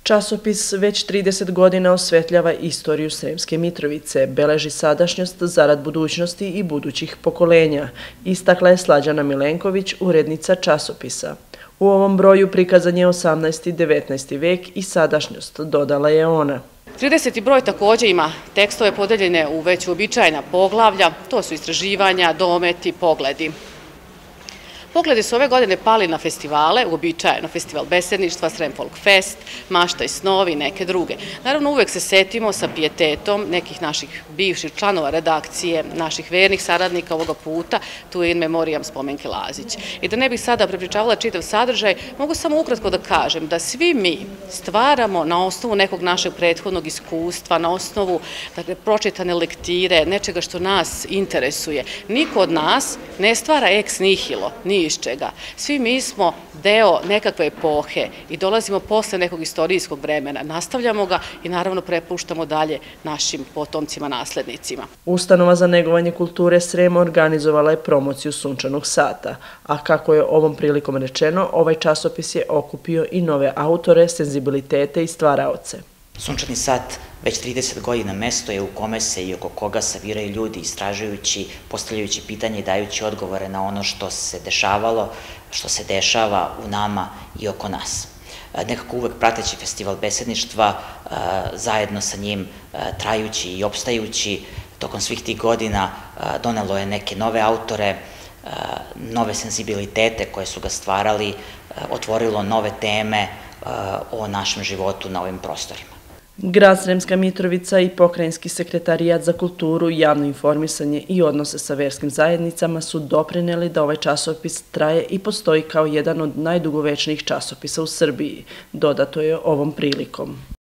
Časopis već 30 godina osvetljava istoriju Sremske Mitrovice, beleži sadašnjost zarad budućnosti i budućih pokolenja, istakla je Slađana Milenković, urednica časopisa. U ovom broju prikazan je 18. i 19. vek i sadašnjost, dodala je ona. 30. broj također ima tekstove podeljene u već uobičajena poglavlja, to su istraživanja, dometi, pogledi. Pogledi su ove godine pali na festivale, uobičajeno Festival besedništva, Srem Folk Fest, Mašta i snovi i neke druge. Naravno, uvek se setimo sa pijetetom nekih naših bivših članova redakcije, naših vernih saradnika ovoga puta, tu je in memoriam Spomenke Lazić. I da ne bih sada prepričavala čitav sadržaj, mogu samo ukratko da kažem da svi mi stvaramo na osnovu nekog našeg prethodnog iskustva, na osnovu pročitane lektire, nečega što nas interesuje. Niko od nas ne stvara ex nihilo, ni iz čega. Svi mi smo deo nekakve epohe i dolazimo posle nekog istorijskog vremena, nastavljamo ga i naravno prepuštamo dalje našim potomcima, naslednicima. Ustanova za negovanje kulture Srema organizovala je promociju Sunčanog sata, a kako je ovom prilikom rečeno, ovaj časopis je okupio i nove autore, senzibilitete i stvaraoce. Sunčani sat već 30 godina mesto je u kome se i oko koga saviraju ljudi istražujući, postavljajući pitanje i dajući odgovore na ono što se dešavalo, što se dešava u nama i oko nas. Nekako uvek prateći festival besedništva, zajedno sa njim trajući i opstajući, tokom svih tih godina donelo je neke nove autore, nove senzibilitete koje su ga stvarali, otvorilo nove teme o našem životu na ovim prostorima. Grad Sremska Mitrovica i Pokrajinski sekretarijat za kulturu, javno informisanje i odnose sa verskim zajednicama su doprineli da ovaj časopis traje i postoji kao jedan od najdugovečnijih časopisa u Srbiji, dodato je ovom prilikom.